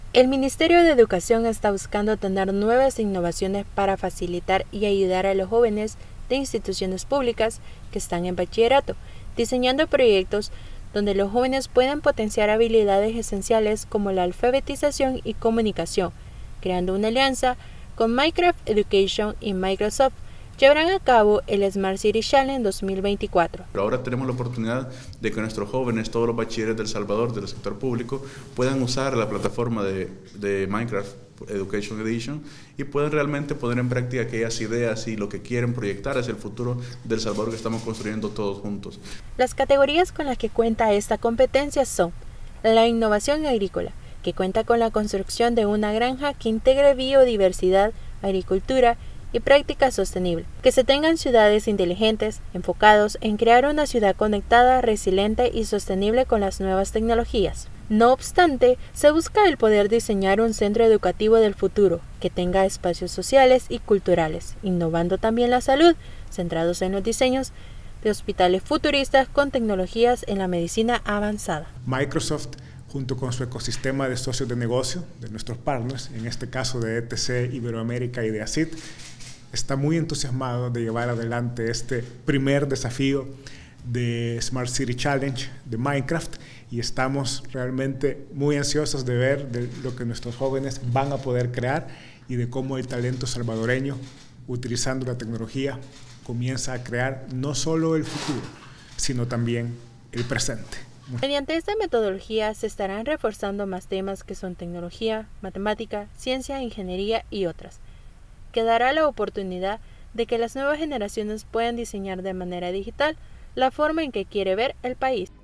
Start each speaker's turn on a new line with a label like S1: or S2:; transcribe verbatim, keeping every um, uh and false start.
S1: El Ministerio de Educación está buscando tener nuevas innovaciones para facilitar y ayudar a los jóvenes de instituciones públicas que están en bachillerato, diseñando proyectos donde los jóvenes puedan potenciar habilidades esenciales como la alfabetización y comunicación, creando una alianza con Minecraft Education y Microsoft. Llevarán a cabo el Smart City Challenge dos mil veinticuatro.
S2: Pero ahora tenemos la oportunidad de que nuestros jóvenes, todos los bachilleres de El Salvador, del sector público, puedan usar la plataforma de, de Minecraft Education Edition y puedan realmente poner en práctica aquellas ideas y lo que quieren proyectar hacia el futuro del Salvador que estamos construyendo todos juntos.
S1: Las categorías con las que cuenta esta competencia son la innovación agrícola, que cuenta con la construcción de una granja que integre biodiversidad, agricultura y prácticas sostenibles, que se tengan ciudades inteligentes, enfocados en crear una ciudad conectada, resiliente y sostenible con las nuevas tecnologías. No obstante, se busca el poder diseñar un centro educativo del futuro, que tenga espacios sociales y culturales, innovando también la salud, centrados en los diseños de hospitales futuristas con tecnologías en la medicina avanzada.
S3: Microsoft, junto con su ecosistema de socios de negocio, de nuestros partners, en este caso de E T C, Iberoamérica y de A C I T, está muy entusiasmado de llevar adelante este primer desafío de Smart City Challenge de Minecraft y estamos realmente muy ansiosos de ver de lo que nuestros jóvenes van a poder crear y de cómo el talento salvadoreño, utilizando la tecnología, comienza a crear no solo el futuro, sino también el presente.
S1: Mediante esta metodología se estarán reforzando más temas que son tecnología, matemática, ciencia, ingeniería y otras, que dará la oportunidad de que las nuevas generaciones puedan diseñar de manera digital la forma en que quiere ver el país.